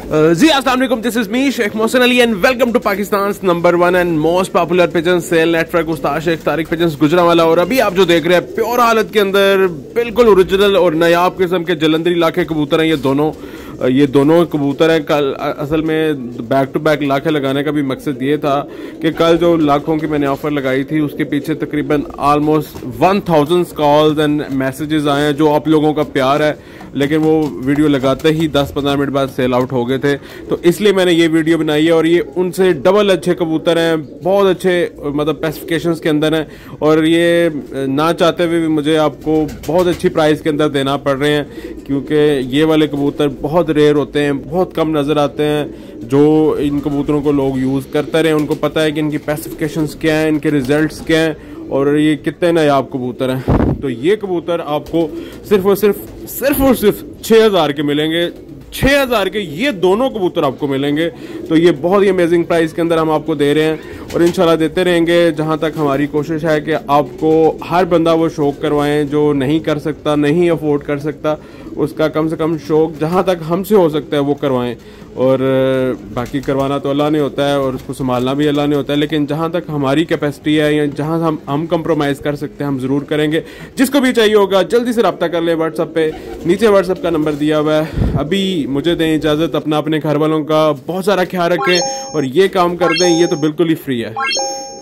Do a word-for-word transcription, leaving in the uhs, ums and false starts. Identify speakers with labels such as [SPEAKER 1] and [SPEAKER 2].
[SPEAKER 1] जी अस्सलाम वालेकुम, this is me Sheikh Mohsin Ali and welcome to Pakistan number one and most popular pigeon sale network उस्ताद Sheikh Tariq pigeons Gujranwala. और अभी आप जो देख रहे हैं प्योर हालत के अंदर बिल्कुल ओरिजिनल और नायाब किस्म के जलंधरी लाखे कबूतर हैं। ये दोनों ये दोनों कबूतर हैं। कल असल में बैक टू बैक लाखे लगाने का भी मकसद ये था कि कल जो लाखों की मैंने ऑफर लगाई थी उसके पीछे तकरीबन almost one thousand calls and messages आए हैं, जो आप लोगों का प्यार है। लेकिन वो वीडियो लगाते ही दस पंद्रह मिनट बाद सेल आउट हो गए थे, तो इसलिए मैंने ये वीडियो बनाई है। और ये उनसे डबल अच्छे कबूतर हैं, बहुत अच्छे मतलब स्पेसिफिकेशंस के अंदर हैं, और ये ना चाहते हुए भी मुझे आपको बहुत अच्छी प्राइस के अंदर देना पड़ रहे हैं, क्योंकि ये वाले कबूतर बहुत रेयर होते हैं, बहुत कम नज़र आते हैं। जो इन कबूतरों को लोग यूज़ करते रहे, उनको पता है कि इनकी स्पेसिफिकेशंस क्या हैं, इनके रिजल्ट्स क्या हैं और ये कितने नायाब कबूतर हैं। तो ये कबूतर आपको सिर्फ और सिर्फ सिर्फ और सिर्फ छः हज़ार के मिलेंगे। छः हज़ार के ये दोनों कबूतर आपको मिलेंगे। तो ये बहुत ही अमेजिंग प्राइस के अंदर हम आपको दे रहे हैं और इंशाल्लाह देते रहेंगे, जहां तक हमारी कोशिश है कि आपको हर बंदा वो शौक करवाएं जो नहीं कर सकता, नहीं अफोर्ड कर सकता, उसका कम से कम शौक जहां तक हमसे हो सकता है वो करवाएं। और बाकी करवाना तो अल्लाह ने होता है और उसको संभालना भी अल्लाह ने होता है, लेकिन जहां तक हमारी कैपेसिटी है या जहां हम हम कंप्रोमाइज़ कर सकते हैं हम ज़रूर करेंगे। जिसको भी चाहिए होगा जल्दी से रब्ता कर ले व्हाट्सएप पे, नीचे व्हाट्सएप का नंबर दिया हुआ है। अभी मुझे दें इजाज़त, अपना अपने घर वालों का बहुत सारा ख्याल रखें और ये काम कर दें, ये तो बिल्कुल ही फ्री है।